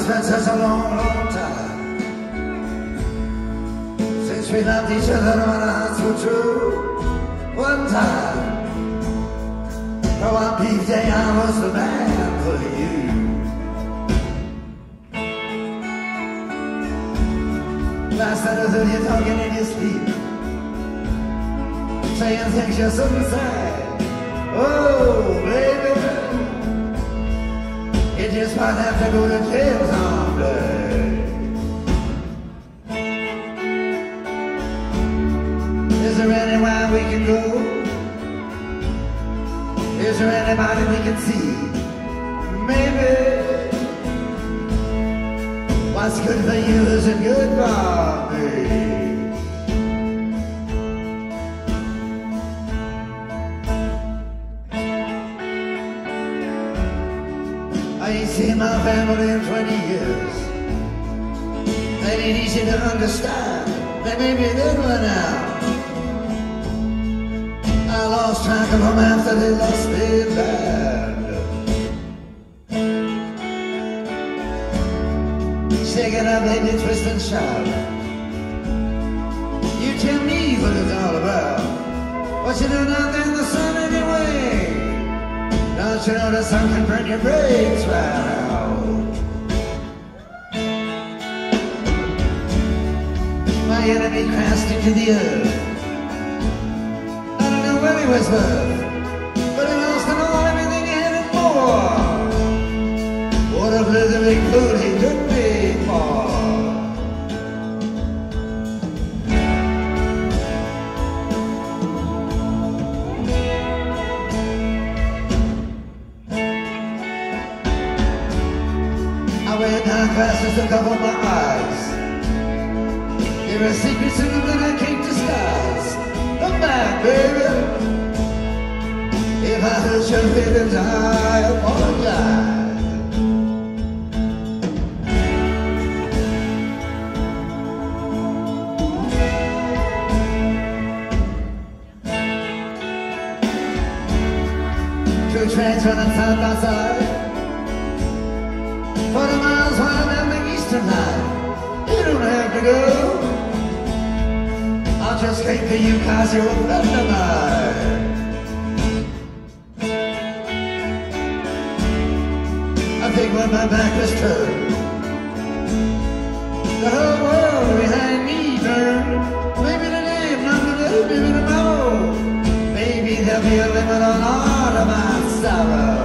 it's been such a long, long time since we loved each other and our hearts were true. One time, for one brief day, I was the man for you. Last night I heard you talking in your sleep, saying things you shouldn't say. Oh, baby, you just might have to go to jail someday. Is there anywhere we can go? Is there anybody we can see? Maybe what's good for you isn't good for me. I ain't seen my family in 20 years. They ain't easy to understand. They made me good one now. I lost track of them after they lost their band. Shaking up, baby, twist and shout. You tell me what it's all about. What you doing out there in the sun anyway? Don't you know the sun can burn your brakes right out? My enemy crashed into the earth. I don't know where he was worth, but he lost it all, everything he had and more. What a blithering fool he took me for. I went down fast to cover my eyes. There are secrets in them that I can't disguise. Come back, baby. If I hurt your feelings, I apologize. Two trains running side by side, 40 miles wide down the eastern line. You don't have to go. I'll just came for you 'cause you're a friend of mine. I think when my back was turned, the whole world behind me turned. Maybe today, if not today, maybe tomorrow. Maybe there'll be a limit on all of my sorrow.